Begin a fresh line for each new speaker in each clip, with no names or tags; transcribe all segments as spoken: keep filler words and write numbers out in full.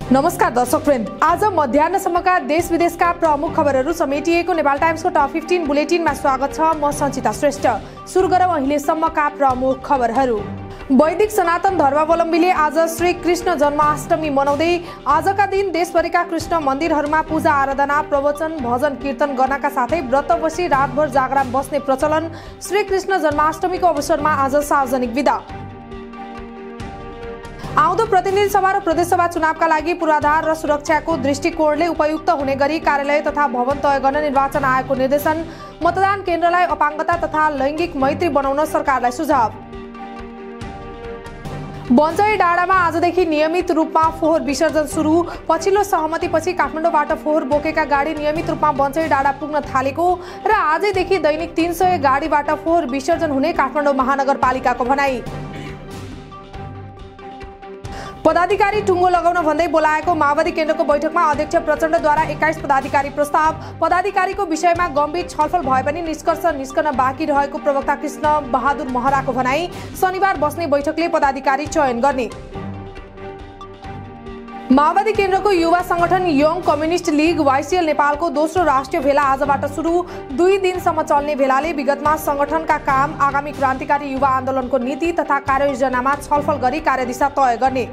नमस्कार दर्शकवृन्द, आज मध्याह्नसम्मका देश विदेशका प्रमुख खबरहरू समेटिएको नेपाल टाइम्सको टप फिफ्टिन बुलेटिनमा स्वागत छ। म सञ्चिता श्रेष्ठ। सुरु गरौँ अहिलेसम्मका प्रमुख खबरहरू। वैदिक सनातन धर्मावलम्बीले आज श्री कृष्ण जन्माष्टमी मनाउँदै आजका दिन देशभरिका कृष्ण मन्दिरहरूमा पूजा आराधना, प्रवचन, भजन कीर्तन गर्नका साथै व्रत बसी रातभर जागरण बस्ने प्रचलन। श्री कृष्ण जन्माष्टमीको अवसरमा आज सार्वजनिक बिदा। आउँदो प्रतिनिधि सभा र प्रदेशसभा चुनावका लागि पूर्वाधार र सुरक्षाको दृष्टिकोणले उपयुक्त हुने गरी कार्यालय तथा भवन तय गर्न निर्वाचन आयोगको निर्देशन। मतदान केन्द्रलाई अपाङ्गता तथा लैङ्गिक मैत्री बनाउन सरकारलाई सुझाव। बन्चै डाँडामा आजदेखि नियमित रूपमा फोहोर विसर्जन सुरु। पछिल्लो सहमतिपछि काठमाडौँबाट फोहोर बोकेका गाडी नियमित रूपमा बन्चै डाँडा पुग्न थालेको र आजैदेखि दैनिक तीन सय गाडीबाट फोहोर विसर्जन हुने काठमाडौँ महानगरपालिकाको भनाई। पदाधिकारी टुङ्गो लगाउन भन्दै बोलाएको माओवादी केन्द्रको बैठकमा अध्यक्ष प्रचण्डद्वारा एक्काइस पदाधिकारी प्रस्ताव। पदाधिकारीको विषयमा गम्भीर छलफल भए पनि निष्कर्ष निस्कन बाँकी रहेको प्रवक्ता कृष्ण बहादुर महराको भनाई। शनिबार बस्ने बैठकले पदाधिकारी चयन गर्ने। माओवादी केन्द्रको युवा संगठन यङ कम्युनिस्ट लीग वाइसिएल नेपालको दोस्रो राष्ट्रिय भेला आजबाट सुरु। दुई दिनसम्म चल्ने भेलाले विगतमा संगठनका काम, आगामी क्रान्तिकारी युवा आन्दोलनको नीति तथा कार्ययोजनामा छलफल गरी कार्यदिशा तय गर्ने।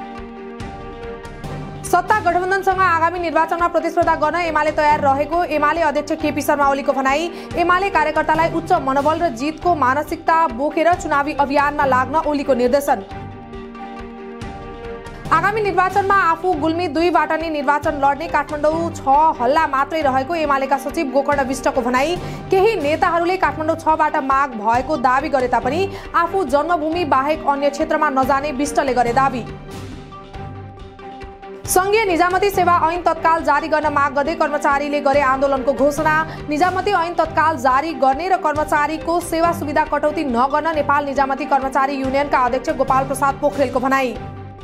सत्ता गठबन्धनसँग आगामी निर्वाचनमा प्रतिस्पर्धा गर्न एमाले तयार रहेको एमाले अध्यक्ष केपी शर्मा ओलीको भनाई। एमाले कार्यकर्तालाई उच्च मनोबल र जितको मानसिकता बोकेर चुनावी अभियानमा लाग्न ओलीको निर्देशन। आगामी निर्वाचनमा आफू गुल्मी दुईबाट नै निर्वाचन लड्ने काठमाडौँ छ हल्ला मात्रै रहेको एमालेका सचिव गोकर्ण विष्टको भनाई। केही नेताहरूले काठमाडौँ छबाट माग भएको दावी गरे तापनि आफू जन्मभूमि बाहेक अन्य क्षेत्रमा नजाने विष्टले गरे दावी। संघीय निजामती सेवा ऐन तत्काल जारी गर्न माग गर्दै कर्मचारीले गरे आन्दोलनको घोषणा। निजामती ऐन तत्काल जारी गर्ने र कर्मचारीको सेवा सुविधा कटौती नगर्न नेपाल निजामती कर्मचारी युनियनका अध्यक्ष गोपाल प्रसाद पोखरेलको भनाई।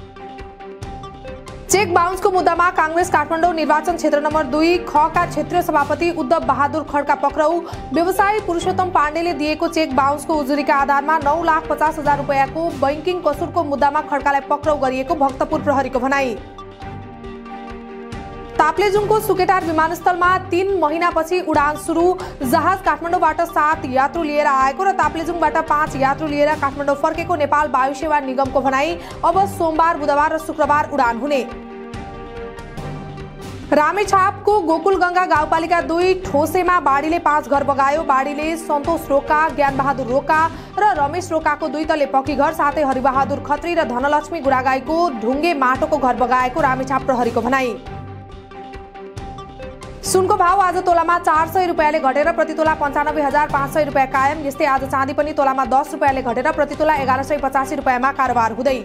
चेक बााउन्सको मुद्दामा कांग्रेस काठमाडौँ निर्वाचन क्षेत्र नम्बर दुई ख का क्षेत्रीय सभापति उद्धव बहादुर खड्का पक्राउ। व्यवसायी पुरुषोत्तम पाण्डेले दिएको चेक बााउन्सको उजुरीका आधारमा नौ लाख पचास हजार रुपियाँको बैंकिङ कसुरको मुद्दामा खड्कालाई पक्राउ गरिएको भक्तपुर प्रहरीको भनाई। ताप्लेजुङको सुकेटार विमानस्थलमा तीन महिनापछि उडान सुरु। जहाज काठमाडौँबाट सात यात्रु लिएर आएको र ताप्लेजुङबाट पाँच यात्रु लिएर काठमाडौँ फर्केको नेपाल वायुसेवा निगमको भनाई। अब सोमबार, बुधबार र शुक्रबार उडान हुने। रामेछापको गोकुलगंगा गाउँपालिका दुई ठोसेमा बाढीले पाँच घर बगायो। बाढीले सन्तोष रोका, ज्ञानबहादुर रोका र रमेश रोकाको दुई तले पक्की घर साथै हरिबहादुर खत्री र धनलक्ष्मी गुरागाईको ढुङ्गे माटोको घर बगाएको रामेछाप प्रहरीको भनाई। सुनको भाव आज तोलामा चार सय रुपियाँले घटेर प्रति तोला पन्चानब्बे हजार पाँच सय रुपियाँ कायम। यस्तै आज चाँदी पनि तोलामा दस रुपियाँले घटेर प्रति तोला एघार सय पचासी रुपियाँमा कारोबार हुँदै।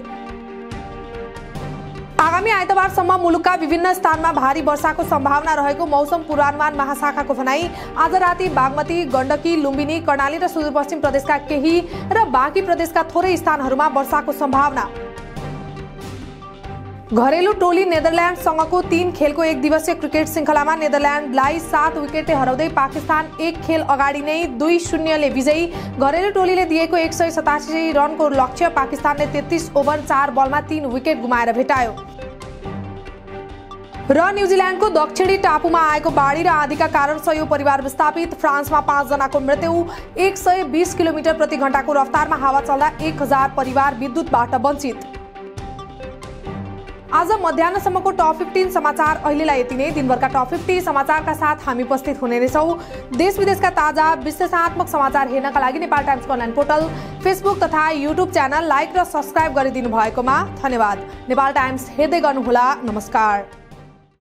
आगामी आइतबारसम्म मुलुकका विभिन्न स्थानमा भारी वर्षाको सम्भावना रहेको मौसम पूर्वानुमान महाशाखाको भनाई। आज राति बागमती, गण्डकी, लुम्बिनी, कर्णाली र सुदूरपश्चिम प्रदेशका केही र बाँकी प्रदेशका थोरै स्थानहरूमा वर्षाको सम्भावना। घरेलु टोली नेदरल्यान्डसँगको तीन खेलको एक दिवसीय क्रिकेट श्रृङ्खलामा नेदरल्यान्डलाई सात विकेटले हराउँदै पाकिस्तान एक खेल अगाडि नै दुई शून्यले विजयी। घरेलु टोलीले दिएको एक सय सतासी रनको लक्ष्य पाकिस्तानले तेत्तीस ओभर चार बलमा तीन विकेट गुमाएर भेटायो। र न्युजिल्यान्डको दक्षिणी टापुमा आएको बाढी र आँधीका कारण सयौं परिवार विस्थापित। फ्रान्समा पाँच जनाको मृत्यु। एक सय बीस किलोमिटर प्रति घण्टाको रफ्तारमा हावा चल्दा एक हजार परिवार विद्युतबाट वञ्चित। आज मध्याह्नसम्मको टप फिफ्टिन समाचार अहिलेलाई यति नै। दिनभरका टप फिफ्टी समाचारका साथ हामी उपस्थित हुने रहेछौँ। देश विदेशका ताजा विश्लेषणात्मक समाचार हेर्नका लागि नेपाल टाइम्सको अनलाइन पोर्टल, फेसबुक तथा युट्युब च्यानल लाइक र सब्स्क्राइब गरिदिनु भएकोमा धन्यवाद। नेपाल टाइम्स हेर्दै गर्नुहोला। नमस्कार।